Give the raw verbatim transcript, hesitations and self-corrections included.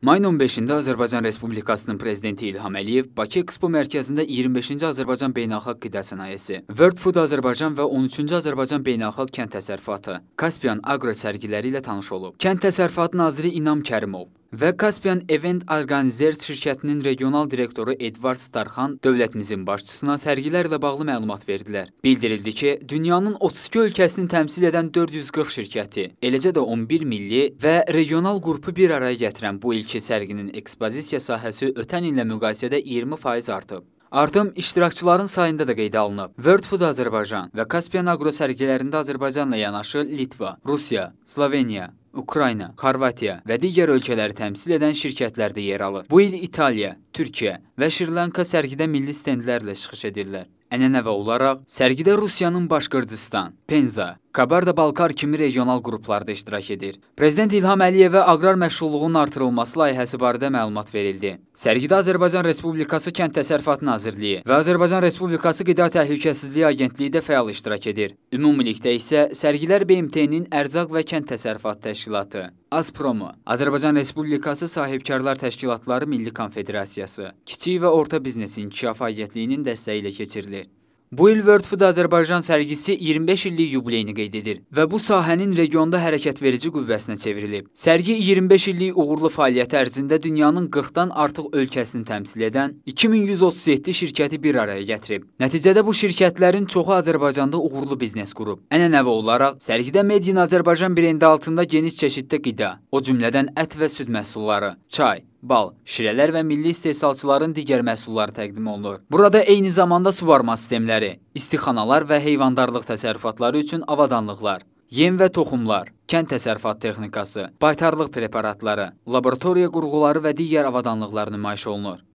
Mayın on beşində Azərbaycan Respublikasının Prezidenti İlham Əliyev Bakı Ekspo Mərkəzində iyirmi beşinci Azərbaycan Beynəlxalq Qida Sənayesi, World Food Azərbaycan və on üçüncü Azərbaycan Beynəlxalq Kənd Təsərrüfatı, Kaspian Agro sərgiləri ilə tanış olub. Kənd Təsərrüfatı Naziri İnam Kərimov və Kaspian Event Organizers şirkətinin regional direktoru Edvard Starxan dövlətimizin başçısına sərgilərlə bağlı məlumat verdilər. Bildirildi ki, dünyanın otuz iki ölkəsini təmsil edən dörd yüz qırx şirkəti, eləcə də on bir milli və regional qrupu bir araya gətirən bu ilki sərginin ekspozisiya sahəsi ötən illə müqayisədə iyirmi faiz artıb. Artım iştirakçıların sayında da qeydə alınıb. World Food Azərbaycan və Kaspian Agro sərgilərində Azərbaycanla yanaşı Litva, Rusiya, Sloveniya, Ukrayna, Xorvatiya və digər ölkələri təmsil edən şirkətlər də yer alır. Bu il İtaliya, Türkiyə və Şri-Lanka sərgidə milli stendlərlə çıxış edirlər. Ənənəvi olaraq, sərgidə Rusiyanın Başqırdistan, Penza, Kabarda-Balkar kimi regional qruplarda iştirak edir. Prezident İlham Əliyevə aqrar məşğulluğunun artırılması layihəsi barədə məlumat verildi. Sərgidə Azərbaycan Respublikası Kənd Təsərrüfatı Nazirliyi və Azərbaycan Respublikası Qida Təhlükəsizliyi Agentliyi də fəal iştirak edir. Ümumilikdə isə sərgilər B M T-nin Ərzaq və Kənd Təsərrüfatı Təşkilatı, Azpromo, Azərbaycan Respublikası Sahibkarlar Təşkilatları Milli Konfederasiyası, Kiçik və Orta Biznes İnkişafı Agentliyinin dəstəyi ilə keçirilir. Bu il World Food Azərbaycan sərgisi iyirmi beş illik yubileyini qeyd edir və bu sahənin regionda hərəkət verici qüvvəsinə çevrilib. Sərgi iyirmi beş illik uğurlu fəaliyyəti ərzində dünyanın qırxdan artıq ölkəsini təmsil edən iki min yüz otuz yeddi şirkəti bir araya gətirib. Nəticədə bu şirkətlərin çoxu Azərbaycanda uğurlu biznes qurub. Ənənəvi olaraq, sərgidə Made in Azərbaycan brendi altında geniş çeşiddə qida, o cümlədən ət və süd məhsulları, çay, bal, şirələr və milli istehsalçıların digər məhsulları təqdim olunur. Burada eyni zamanda suvarma sistemləri, istixanalar və heyvandarlıq təsərrüfatları üçün avadanlıqlar, yem və toxumlar, kənd təsərrüfatı texnikası, baytarlıq preparatları, laboratoriya qurğuları və digər avadanlıqlar nümayiş olunur.